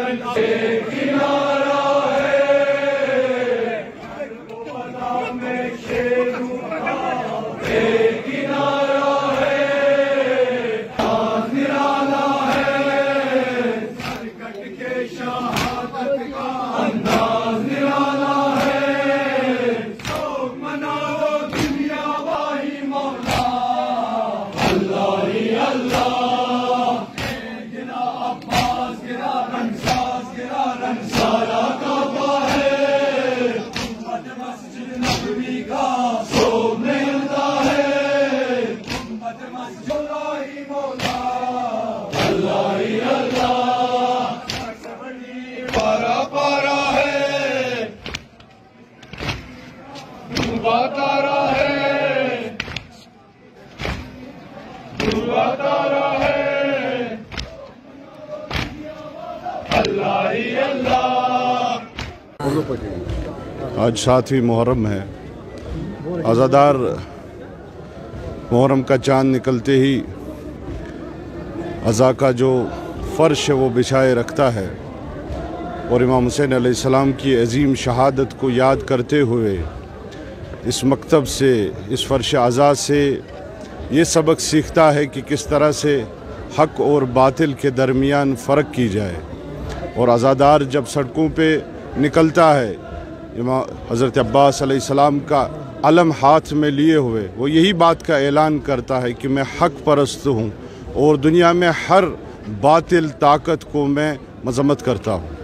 आज 7वीं मुहर्रम है। अज़ादार मुहर्रम का चाँद निकलते ही अज़ा का जो फ़र्श है वो बिछाए रखता है और इमाम हुसैन अलैहिस्सलाम की अज़ीम शहादत को याद करते हुए इस मकतब से, इस फ़र्श अज़ा से ये सबक सीखता है कि किस तरह से हक़ और बातिल के दरमियान फ़र्क की जाए। और अज़ादार जब सड़कों पे निकलता है, हज़रत अब्बास अलैहिस्सलाम का अलम हाथ में लिए हुए वो यही बात का ऐलान करता है कि मैं हक़ परस्त हूँ और दुनिया में हर बातिल ताकत को मैं मज़म्मत करता हूँ।